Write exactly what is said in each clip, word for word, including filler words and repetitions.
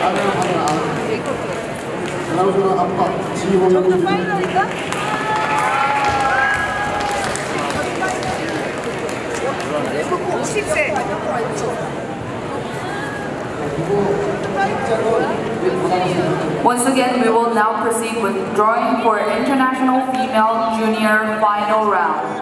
감행하는 안 자랑스러운 아빠 지휘원님 파이널인가? 오십 세. Once again, we will now proceed with drawing for International Female Junior Final Round.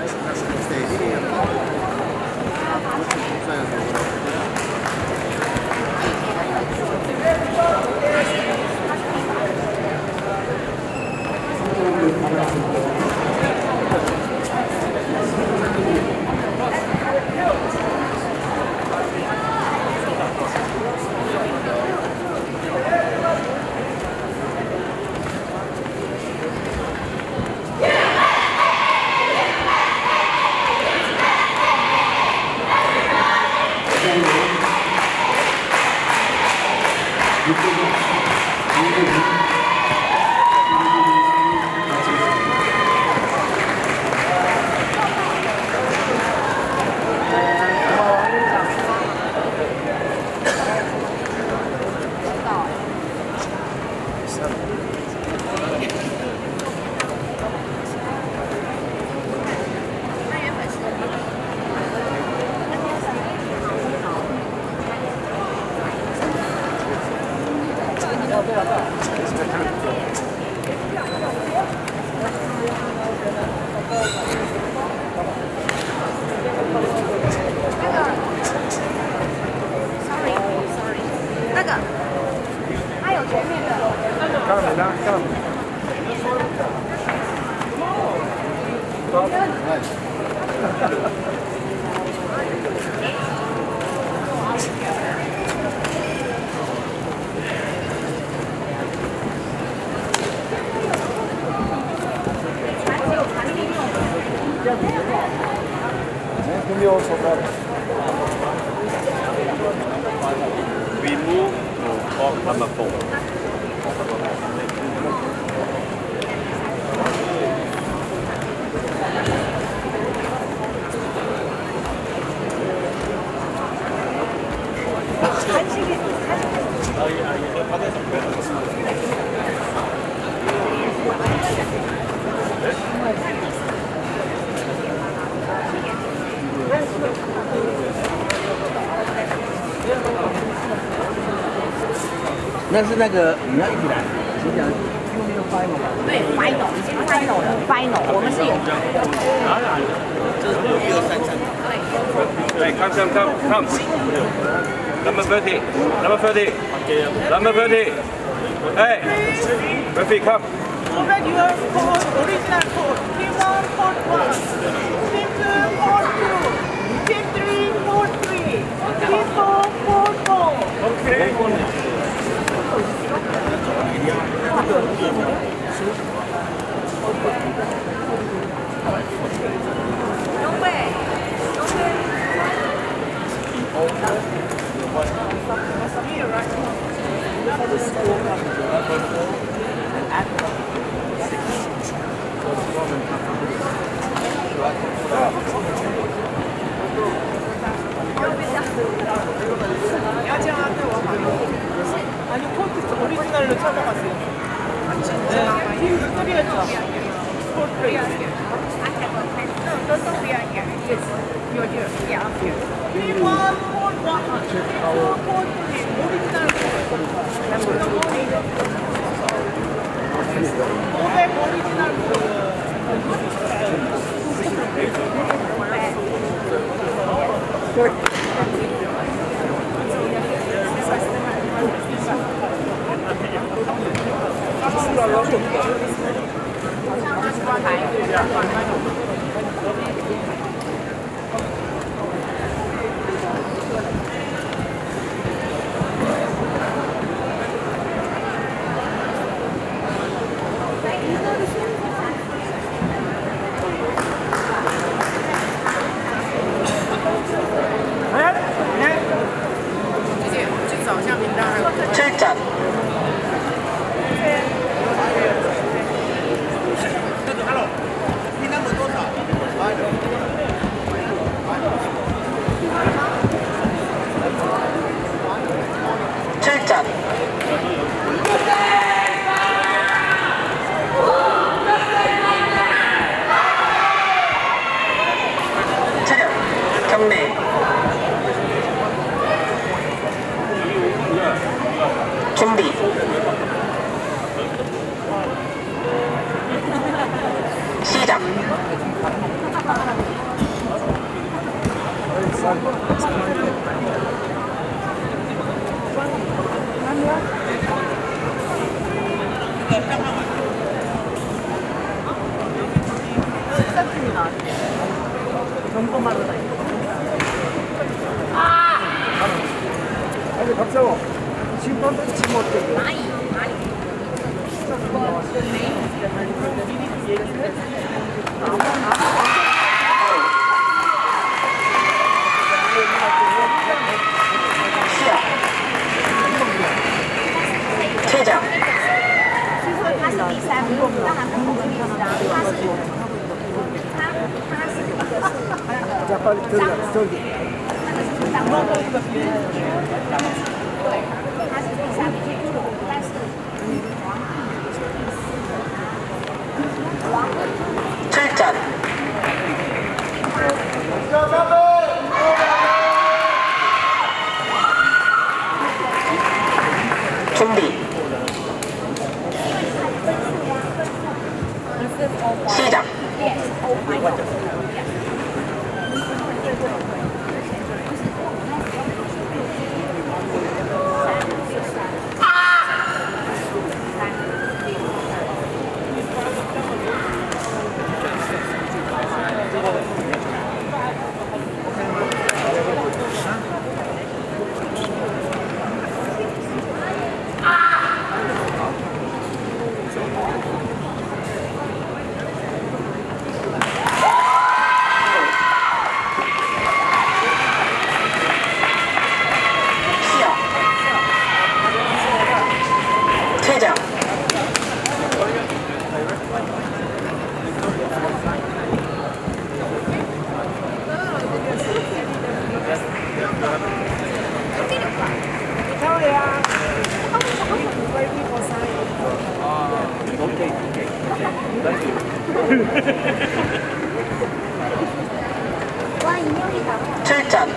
We move to talk number four. 네 那是那个你要一起来，你想用那个 final 吧？ 对 ，final 已经 final 了 ，final 我们是有。 这是一二三层。 Hey, come, come, come, come. Number thirty. Number thirty. Number thirty. Hey, Murphy, come. Over your code, original code. Team one, code one. Team two, code two. Team three, code three. Team four, code four. Okay. No way. No way. Here, right? 야지한테 와봐. 아니 콘테스트 오리지널로 찾아갔어요. 네, 팀 스토리였죠. 스포츠. Those don't be on here. Yes. You're here. Yeah, I'm here. 팀 원, 콘 원. 투, 콘 쓰리. 오리지널 오백 오리지널 칠장. 시작. 식사팀이 나왔대. 점검하러 다니고. 아니 박사모 심판도 치면 어때요? 퇴장. 자 빨리 들어가 저기 출전. 준비. 시작. 퇴장. 출전.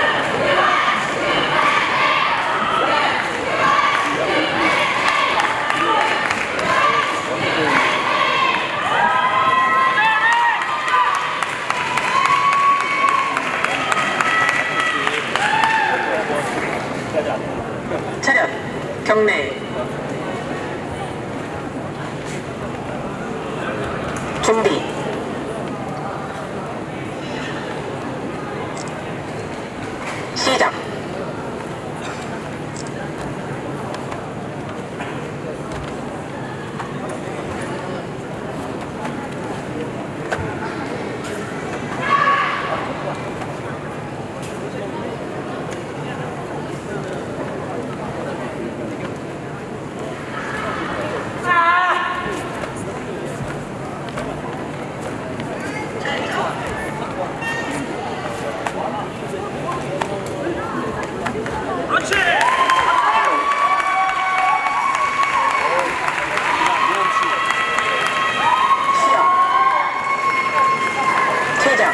차렷. 경례. 준비. 시작. 퇴장.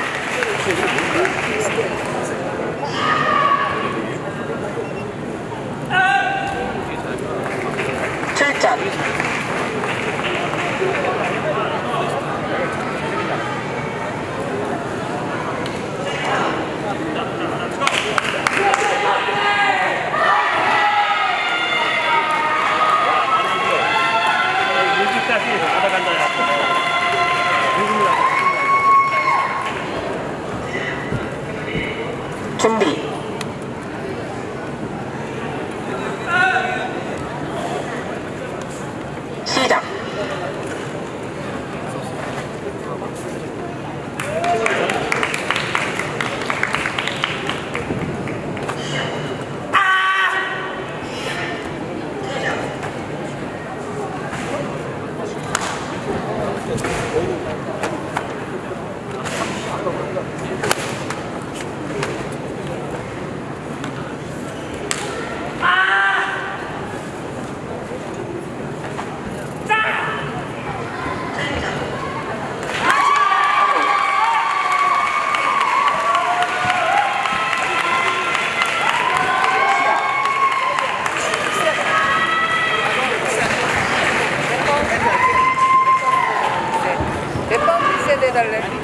출전. 준비. 시작.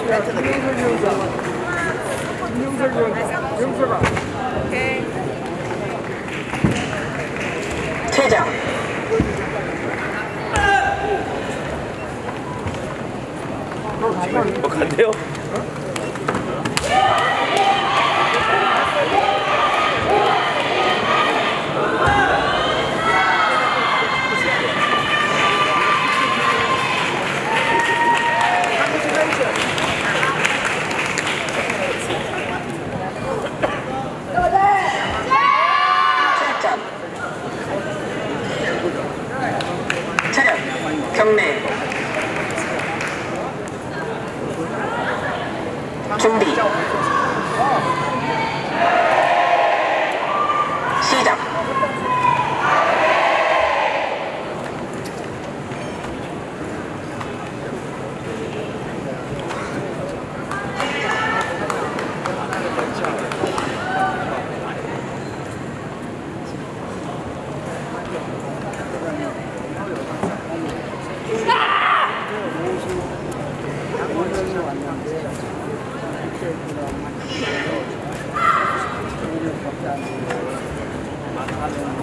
김영석 위원장, 영석아. 오케이. 퇴장. 뭐 간대요? 차렷. 경례. 준비. 시작. 왔는데